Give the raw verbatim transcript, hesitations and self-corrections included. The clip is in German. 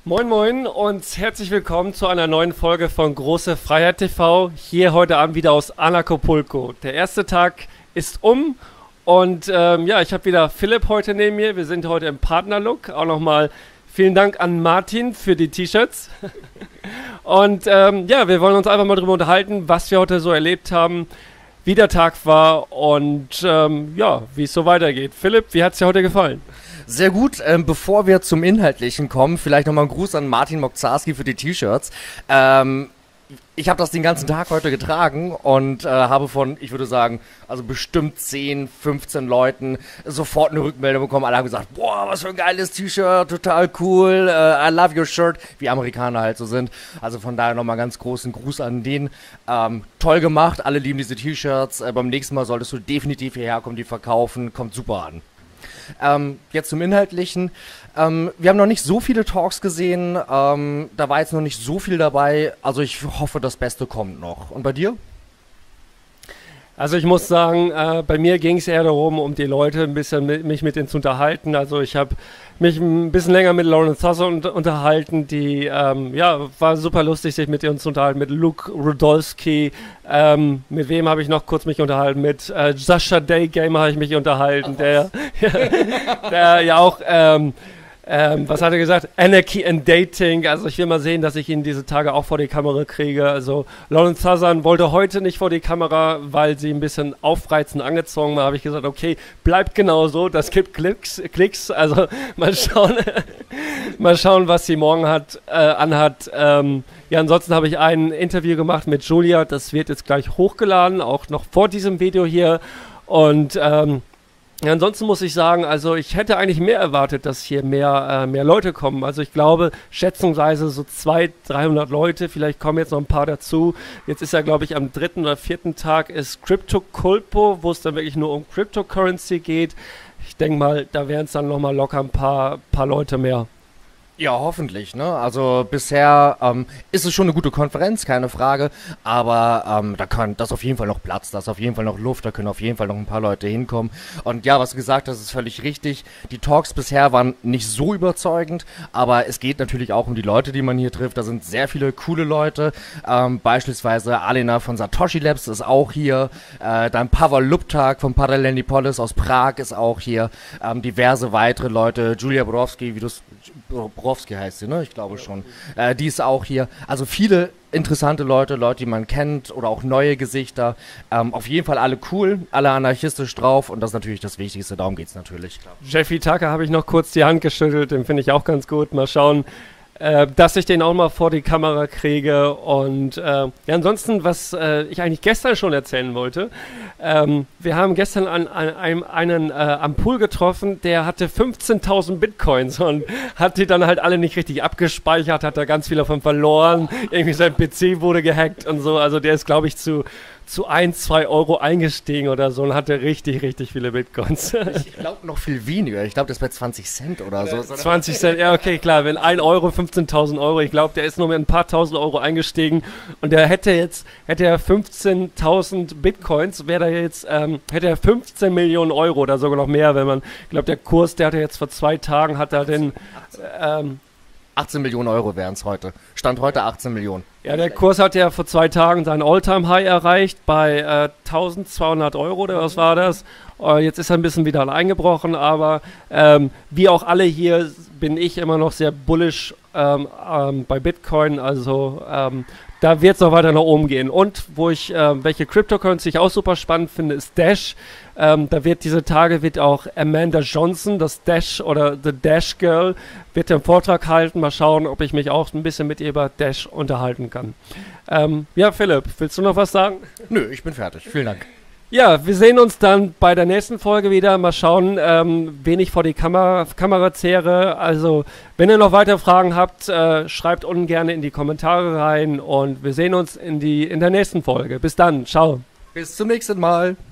Moin Moin und herzlich willkommen zu einer neuen Folge von Große Freiheit T V. Hier heute Abend wieder aus Anacapulco. Der erste Tag ist um und ähm, ja, ich habe wieder Philipp heute neben mir. Wir sind heute im Partnerlook. Auch nochmal vielen Dank an Martin für die T-Shirts. Und ähm, ja, wir wollen uns einfach mal darüber unterhalten, was wir heute so erlebt haben, wie der Tag war und ähm, ja, wie es so weitergeht. Philipp, wie hat es dir heute gefallen? Sehr gut. Ähm, bevor wir zum Inhaltlichen kommen, vielleicht nochmal ein Gruß an Martin Mokzarski für die T-Shirts. Ähm, ich habe das den ganzen Tag heute getragen und äh, habe von, ich würde sagen, also bestimmt zehn, fünfzehn Leuten sofort eine Rückmeldung bekommen. Alle haben gesagt, boah, was für ein geiles T-Shirt, total cool, uh, I love your shirt, wie Amerikaner halt so sind. Also von daher nochmal ganz großen Gruß an den. Ähm, toll gemacht, alle lieben diese T-Shirts. Äh, beim nächsten Mal solltest du definitiv hierher kommen, die verkaufen, kommt super an. Ähm, jetzt zum Inhaltlichen. Ähm, wir haben noch nicht so viele Talks gesehen. Ähm, da war jetzt noch nicht so viel dabei. Also ich hoffe, das Beste kommt noch. Und bei dir? Also ich muss sagen, äh, bei mir ging es eher darum, um die Leute ein bisschen mit, mich mit denen zu unterhalten. Also ich habe mich ein bisschen länger mit Lauren Thasser unter, unterhalten, die, ähm, ja, war super lustig, sich mit ihr zu unterhalten, mit Luke Rudolski, ähm, mit wem habe ich noch kurz mich unterhalten, mit äh, Sascha Daygamer habe ich mich unterhalten, der, ja, der ja auch, ähm, Ähm, was hat er gesagt? Anarchy and Dating. Also ich will mal sehen, dass ich ihn diese Tage auch vor die Kamera kriege. Also Lauren Thassan wollte heute nicht vor die Kamera, weil sie ein bisschen aufreizend angezogen war. Habe ich gesagt, okay, bleibt genauso. Das gibt Klicks. Klicks. Also mal schauen, mal schauen, was sie morgen hat, äh, anhat. Ähm, ja, ansonsten habe ich ein Interview gemacht mit Julia. Das wird jetzt gleich hochgeladen, auch noch vor diesem Video hier. Und ähm, ja, ansonsten muss ich sagen, also ich hätte eigentlich mehr erwartet, dass hier mehr, äh, mehr Leute kommen. Also ich glaube, schätzungsweise so zweihundert, dreihundert Leute, vielleicht kommen jetzt noch ein paar dazu. Jetzt ist ja, glaube ich, am dritten oder vierten Tag ist CryptoCulpo, wo es dann wirklich nur um Cryptocurrency geht. Ich denke mal, da wären es dann nochmal locker ein paar, paar Leute mehr. Ja, hoffentlich, ne? Also bisher ähm, ist es schon eine gute Konferenz, keine Frage, aber ähm, da kann, da ist auf jeden Fall noch Platz, da ist auf jeden Fall noch Luft, da können auf jeden Fall noch ein paar Leute hinkommen. Und ja, was du gesagt hast, ist völlig richtig. Die Talks bisher waren nicht so überzeugend, aber es geht natürlich auch um die Leute, die man hier trifft. Da sind sehr viele coole Leute, ähm, beispielsweise Alena von Satoshi Labs ist auch hier, äh, dann Pavel Luptak von Parallelnipolis aus Prag ist auch hier, ähm, diverse weitere Leute, Julia Borowski, wie du es Borowski heißt sie, ne? Ich glaube schon. Äh, die ist auch hier. Also viele interessante Leute, Leute, die man kennt oder auch neue Gesichter. Ähm, auf jeden Fall alle cool, alle anarchistisch drauf und das ist natürlich das Wichtigste, darum geht es natürlich. Klar. Jeffy Tucker habe ich noch kurz die Hand geschüttelt, den finde ich auch ganz gut. Mal schauen, äh, dass ich den auch mal vor die Kamera kriege. Und äh, ja, ansonsten, was äh, ich eigentlich gestern schon erzählen wollte, ähm, wir haben gestern an, an einem, einen äh, am Pool getroffen, der hatte fünfzehntausend Bitcoins und hat die dann halt alle nicht richtig abgespeichert, hat da ganz viel davon verloren, irgendwie sein P C wurde gehackt und so, also der ist, glaube ich, zu zu ein, zwei Euro eingestiegen oder so und hatte richtig, richtig viele Bitcoins. Ich glaube noch viel weniger. Ich glaube, das wäre zwanzig Cent oder so. zwanzig Cent, ja okay, klar. Wenn ein Euro, fünfzehntausend Euro, ich glaube, der ist nur mit ein paar tausend Euro eingestiegen und der hätte jetzt, hätte er fünfzehntausend Bitcoins, wäre da jetzt, ähm, hätte er fünfzehn Millionen Euro oder sogar noch mehr, wenn man, ich glaube, der Kurs, der hatte jetzt vor zwei Tagen, hat er den, ähm, achtzehn Millionen Euro wären es heute. Stand heute achtzehn Millionen. Ja, der Kurs hat ja vor zwei Tagen seinen All-Time-High erreicht bei äh, eintausendzweihundert Euro, oder was war das? Uh, jetzt ist er ein bisschen wieder eingebrochen, aber ähm, wie auch alle hier bin ich immer noch sehr bullish ähm, ähm, bei Bitcoin, also ähm, da wird es noch weiter nach oben gehen. Und wo ich, äh, welche Cryptocurrency ich auch super spannend finde, ist Dash. Ähm, da wird diese Tage wird auch Amanda Johnson, das Dash oder The Dash Girl, wird den Vortrag halten. Mal schauen, ob ich mich auch ein bisschen mit ihr über Dash unterhalten kann. Ähm, ja, Philipp, willst du noch was sagen? Nö, ich bin fertig. Vielen Dank. Ja, wir sehen uns dann bei der nächsten Folge wieder. Mal schauen, ähm, wen ich vor die Kamera, Kamera zehre. Also, wenn ihr noch weitere Fragen habt, äh, schreibt unten gerne in die Kommentare rein. Und wir sehen uns in, die, in der nächsten Folge. Bis dann. Ciao. Bis zum nächsten Mal.